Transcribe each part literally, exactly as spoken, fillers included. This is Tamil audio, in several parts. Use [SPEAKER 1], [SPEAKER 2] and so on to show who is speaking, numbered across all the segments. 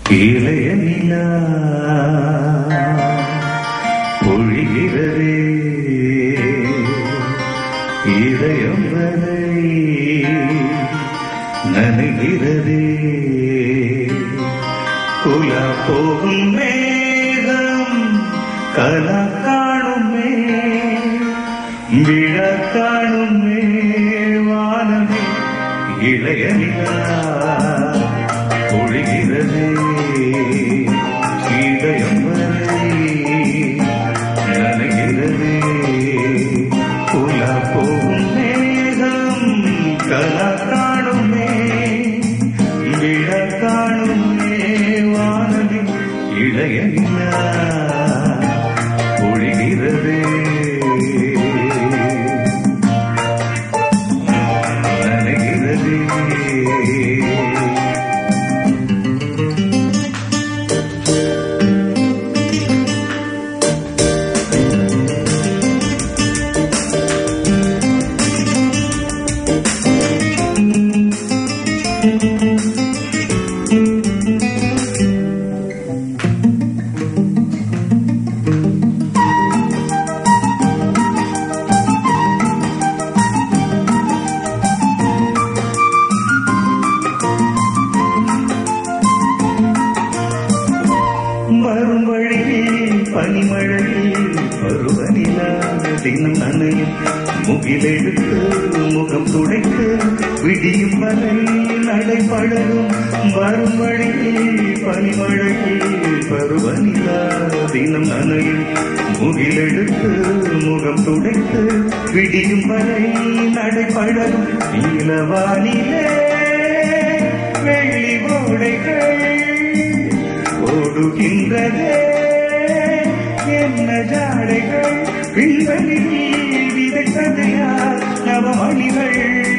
[SPEAKER 1] இளைய நிலா பொழிகிறதே இதயம் வரை நனைகிறதே குலா போகும் மேகம் கலா காணுமே விழா காணுமே வானமே இளைய நிலா பொழிகிறதே இதயம் வரை நனைகிறதே குலா போகும் மேகம் கலா காணுமே விழா காணுமே வானமே இளைய நிலா பொழிகிறதே நனைகிறதே வரும் வழியில் பனிமழையில் பருவநிலா தினம் நனையும் முகிலெடுத்து முகம் துடைத்து விடியும் வரை நடைபழகும் வரும் வழியில் பனிமழையில் பருவநிலா தினம் நனையும் முகிலெடுத்து முகம் துடைத்து விடியும் வரை நடைபழகும் நீலவானிலே வெள்ளி ஓடைகள் ஓடுகின்றதே என்ன ஜாடைகள் விண்வெளியில் விதைத்ததையா நவமணிகள்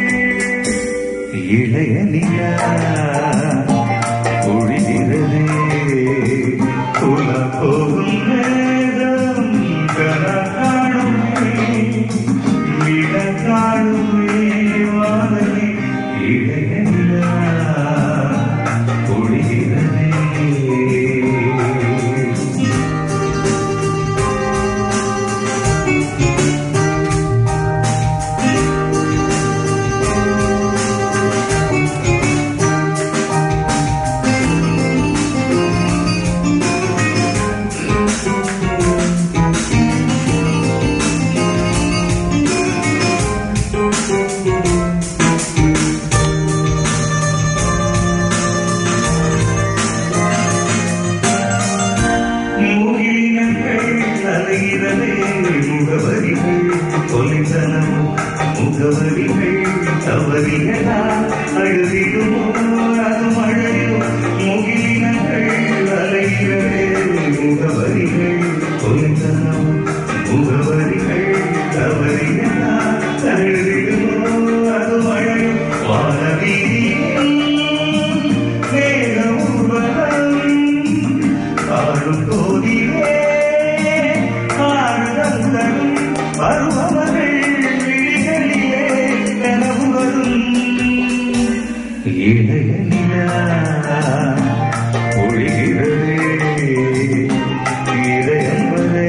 [SPEAKER 1] இளைய நிலா பொழிகிறதே குலா போகும் மேகம் கலா காணுமே விழ காணுமே வானமே இளைய நிலா பொழிகிறதே முகவரிகள் கொலைத்தனமோ முகவரிகள் தவறிகளா அழுதிடுமோ அது மழையோ முகிலினங்கள் அலைகிறதே முகவரிகள் கொலைத்தனமோ முகவரிகள் தவறிகளா அழுதிடுமோ அது மழையோ வானவீதியில் மேக ஊர்வலம் ஆடும் கோதிலே பருவமகள் விழிகளிலே கனவு வரும் இளைய நிலா பொழிகிறதே இதயம் வரை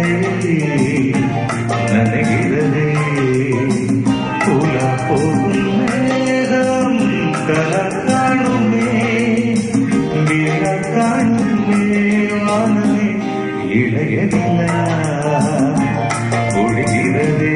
[SPEAKER 1] நனைகிறதே குலா போகும் மேகம் கலா காணுமே விழ காணுமே வானமே இளைய நிலா பொழிகிறதே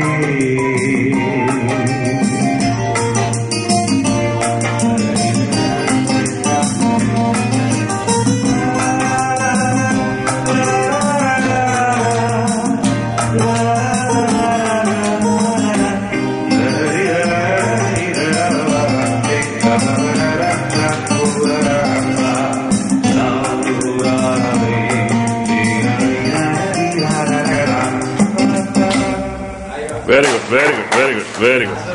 [SPEAKER 2] Very good, very good, very good, very good.